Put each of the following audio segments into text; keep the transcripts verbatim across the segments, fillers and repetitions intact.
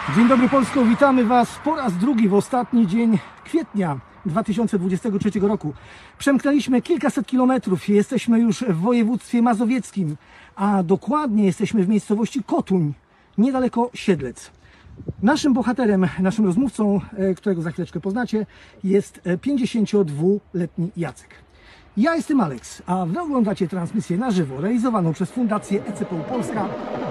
Dzień dobry Polsko, witamy Was po raz drugi w ostatni dzień kwietnia dwa tysiące dwudziestego trzeciego roku. Przemknęliśmy kilkaset kilometrów, jesteśmy już w województwie mazowieckim, a dokładnie jesteśmy w miejscowości Kotuń, niedaleko Siedlec. Naszym bohaterem, naszym rozmówcą, którego za chwileczkę poznacie, jest pięćdziesięciodwuletni Jacek. Ja jestem Aleks, a Wy oglądacie transmisję na żywo, realizowaną przez Fundację E C P U Polska.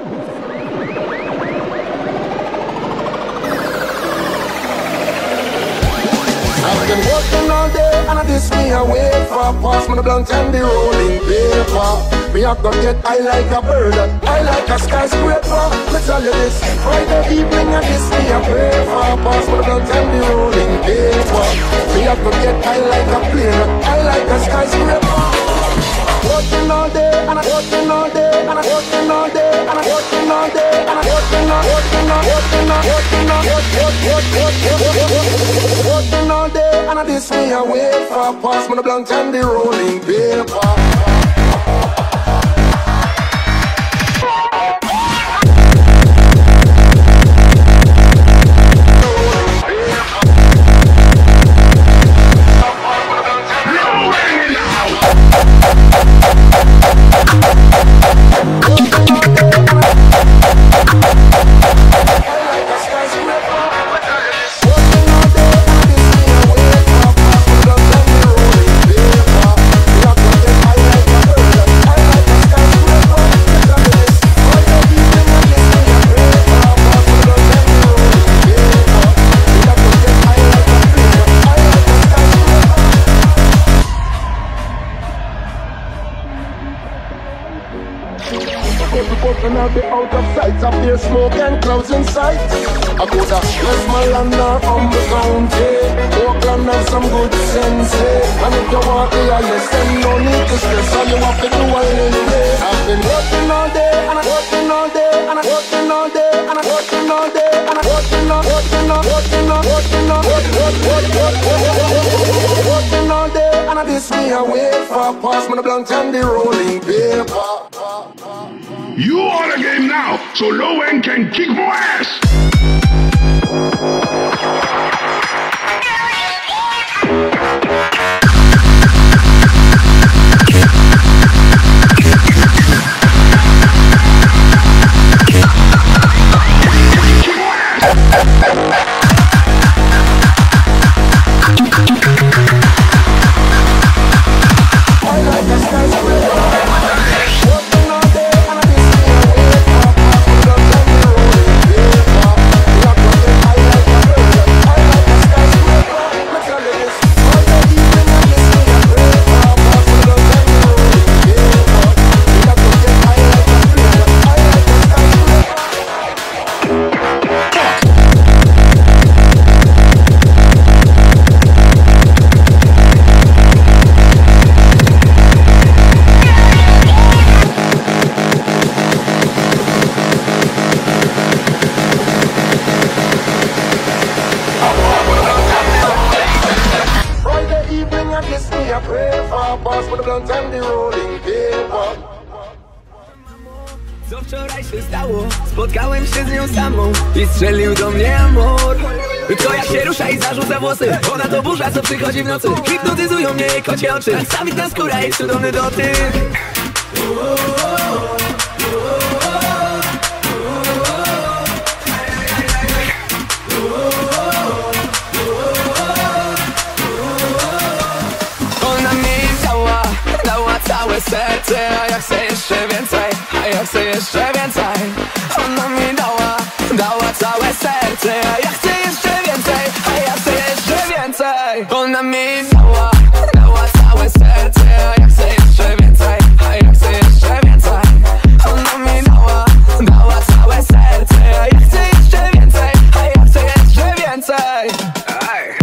I've been working all day and I this me away for pass me the blunt and the rolling paper. Me a go get high like a bird, high like a skyscraper. Me tell you this, Friday evening and this me a pray for pass me the blunt and the rolling paper. Me a go get high like a plane, high like a skyscraper. Working all day and I working all day and I working all day and I working all day and I working all working all working all working all working working all day and I this me away for pass me the blunt and the rolling paper. And I'll be out of sight, I fear smoke and clouds in sight. I could have Westmoreland or Humble County, Oakland have some good sense. And if you want the highest, then no need to stress. All you have to do all in day. I've been working all day, and I'm working all day, and I'm working all day, and I'm working all day, and I'm working all, working all, working all, working all, working all day, and I this me away for pass me the blunt and the rolling paper. You are the game now, so low end can kick more ass. Co wczoraj się stało? Spotkałem się z nią samą i strzelił do mnie amor. To jak się rusza i zarzuca włosy, ona to burza, co przychodzi w nocy. Hipnotyzują mnie jej kocie oczy, tak samych skóra i cudowny dotyk. Ona mi dała, dała całe serce, a ja chcę jeszcze więcej, a ja chcę jeszcze więcej. Ona mi dała, dała całe serce, a ja chcę jeszcze więcej, a ja chcę jeszcze więcej. Ona mi dała, dała całe serce, a ja chcę jeszcze więcej, a ja chcę jeszcze więcej. Ona mi dała, dała całe serce, a ja chcę jeszcze więcej, a ja chcę jeszcze więcej. Ej.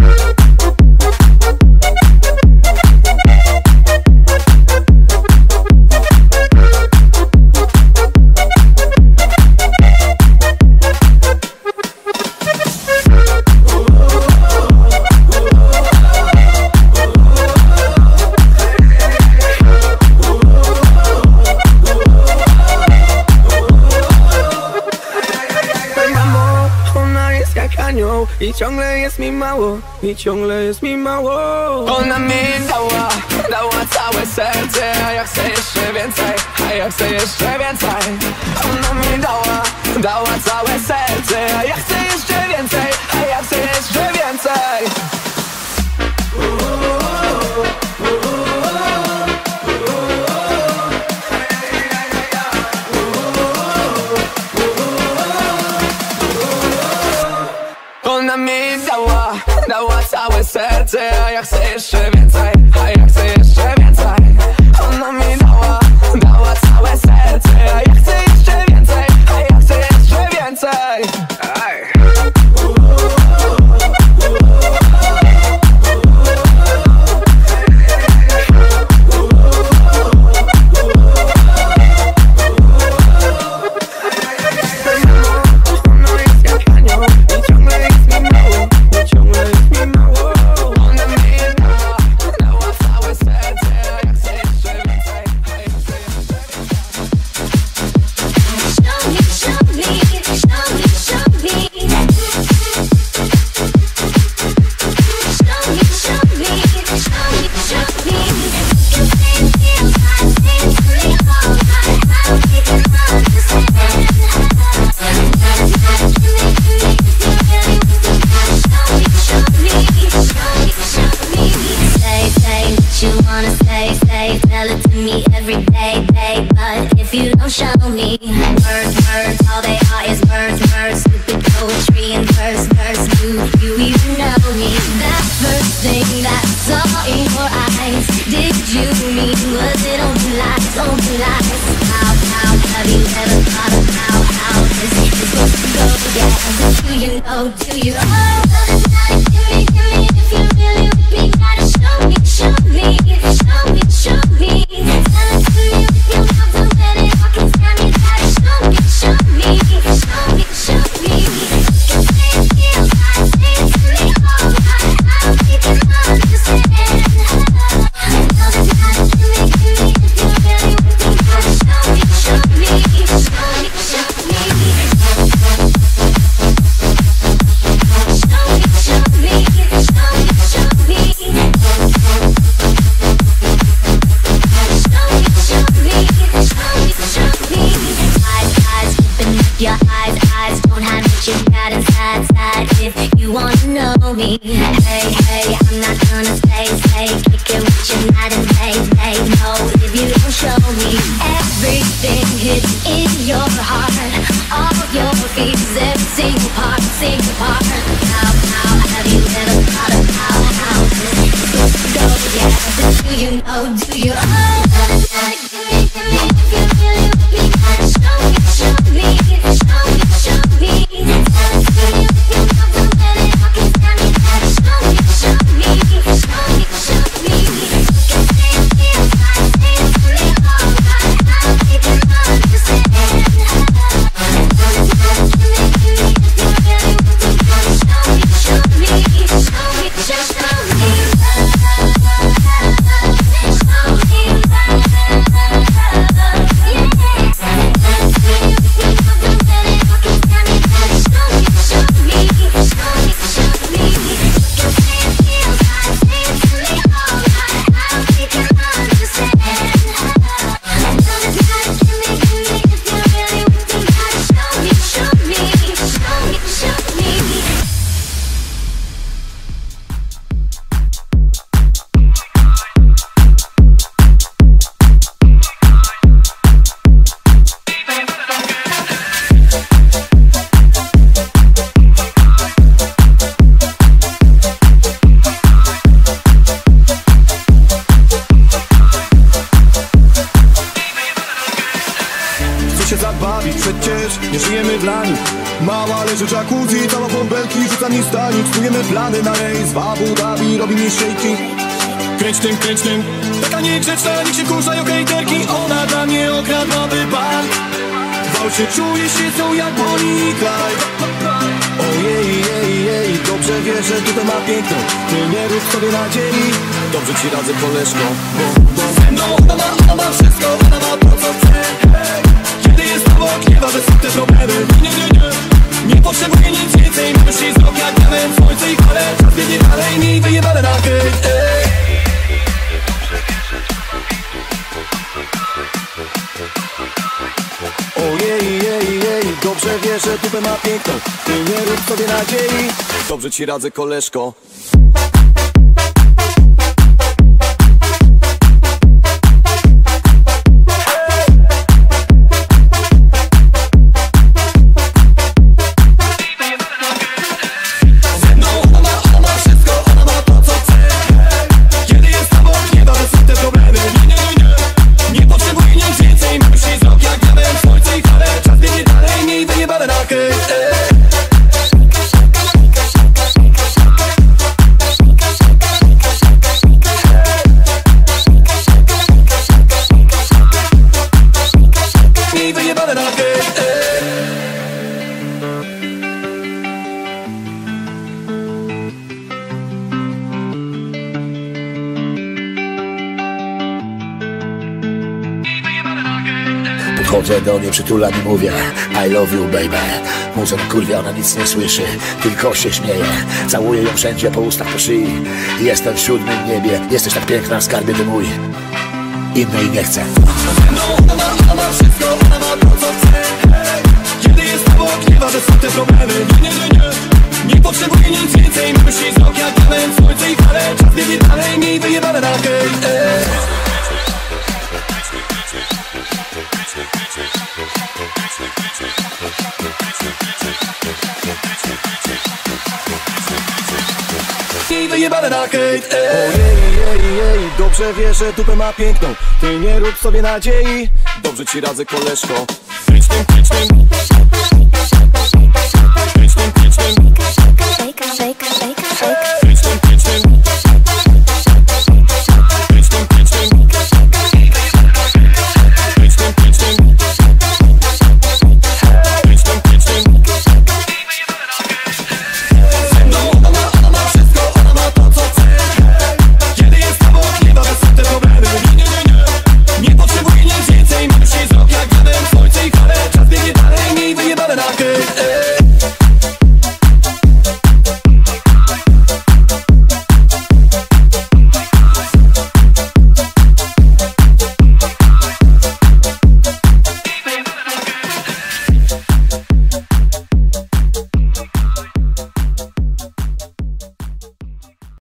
anioł i ciągle jest mi mało, i ciągle jest mi mało. Ona mi dała, dała całe serce, a ja chcę jeszcze więcej, a ja chcę jeszcze więcej. Ona mi dała, dała całe serce, a ja chcę jeszcze więcej, a ja chcę jeszcze więcej. Ona mi dała, dała całe serce, a ja chcę jeszcze więcej, a ja chcę jeszcze więcej. Ona mi dała, dała całe serce, a ja chcę jeszcze więcej, a ja chcę jeszcze więcej. Aj. Nie żyjemy dla nich. Mała leży w jacuzzi, cała bąbelki, rzuca mi stanik. Sprójemy plany na rejs w Abu Dhabi, robi mi szejki. Kręć tym, kręć tym. Taka niegrzeczna, niech się kurzają hejterki. Ona dla mnie okradłaby bank. W aucie czuję się co jak Bonnie i Clyde. Ojej, jej, jej, dobrze wiesz, że tutaj ma piękno. Ty nie rób sobie nadziei, dobrze ci radzę koleżko. Bo, bo ze mną ona ma, ona ma wszystko, ona ma to co chce. Hey. Kiedy jest obok, nie ma, że są te problemy. Nie, nie, nie, nie potrzebuję nic więcej, możesz jej zrobić. że dupę ma piękną. Ty nie rób sobie nadziei. Dobrze ci radzę, koleżko. Podchodzę do niej, przytulam i mówię I love you baby. Muza na kurwie, ona nic nie słyszy, tylko się śmieje. Całuję ją wszędzie, po ustach, po szyi. Jestem w siódmym niebie, jesteś tak piękna, skarbie ty mój. Innej nie chcę. Ona ma, ona ma wszystko, ona ma to co chce. Hey, kiedy jest obok, nie ma, że są te problemy. Nie, nie, nie, nie, nie potrzebuję nic więcej. Myśli z rok jak diament, słońce i fale. Czas biegnie dalej, miej wyjebane na hejt. Hey. I wyjebane na hejt. Ojej, jej, dobrze wiesz, że dupę ma piękną. Ty nie rób sobie nadziei. Dobrze ci radzę, koleżko. Kręć tym, kręć tym. Kręć tym, kręć tym.